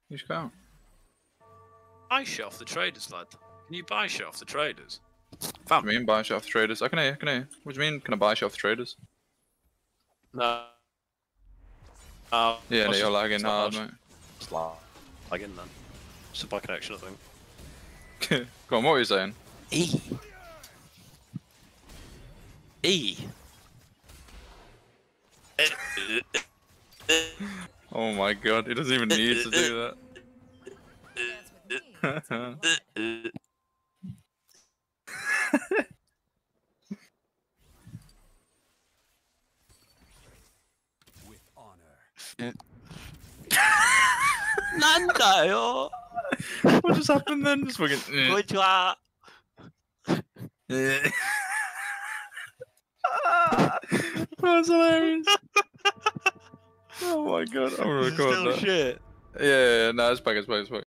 You just can't. Buy shit off the traders, lad. Can you buy shit off the traders? What do you mean buy shit off the traders? I can hear, I can hear. What do you mean, can I buy shit off the traders? No. Yeah, it's you're just- lagging it's not hard, much. mate. It's lagging, man. It's a bad connection, I think. Go on, what are you saying? E. E. Oh my god, he doesn't even need to do Dance with me. With honor. Nandayo! that. What just happened then? Just fucking. Konnichiwa! That's hilarious. Oh my god, I'm gonna record Still that. shit. Yeah, no, it's back, it's back, it's back.